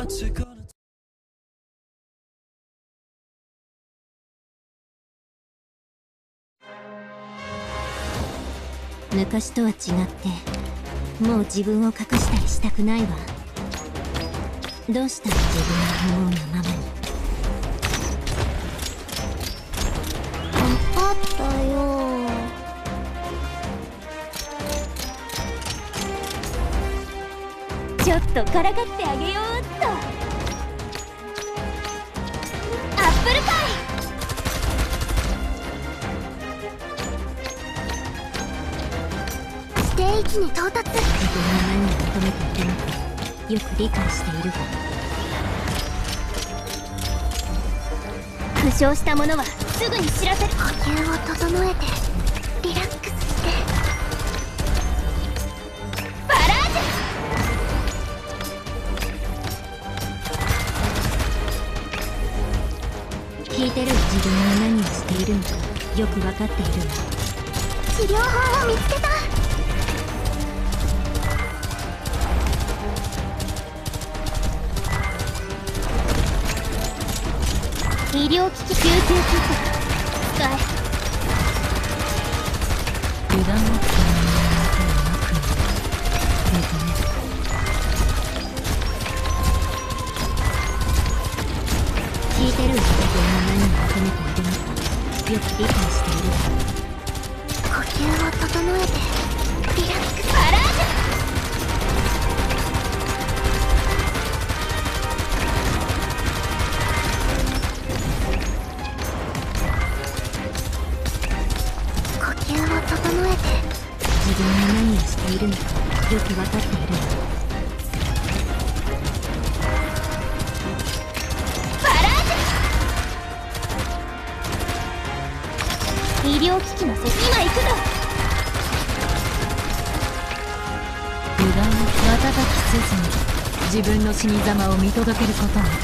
昔とは違ってもう自分を隠したりしたくないわ。どうしたら自分の思うがままに。分かったよ。ちょっとからかってあげようっと。アップルパイ。ステージに到達。自分が何を求めているのかよく理解しているわ。負傷した者はすぐに知らせる。呼吸を整えてリラックスして。バラージュ。聞いてる。自分が何をしているのかよく分かっているわ。治療法を見つけた。医療機器救急キット使え。油断をつかないのは悪夢。聞いてる。自分が何を求めているのかよく理解しているわ。呼吸を整えてリラックス。バラージュ。整えて。自分が何をしているのかよく分かっているわ。バラージュ。医療機器の設置。今行くぞ。 油断を瞬きせずに自分の死に様を見届けることに。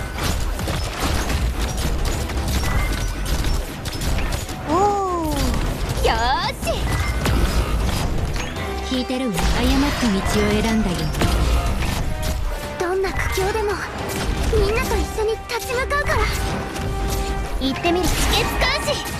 聞いてるわ。誤った道を選んだよ。どんな苦境でもみんなと一緒に立ち向かうから。行ってみる。止血監視。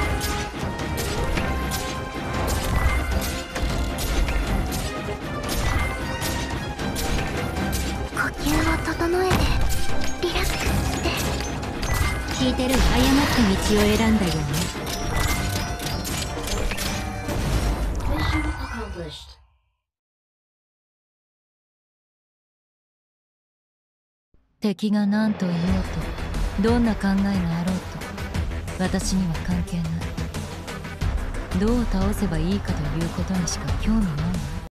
呼吸を整えてリラックスして。聞いてる。誤った道を選んだよね。 敵が何と言おうとどんな考えがあろうと私には関係ない。どう倒せばいいかということにしか興味ない。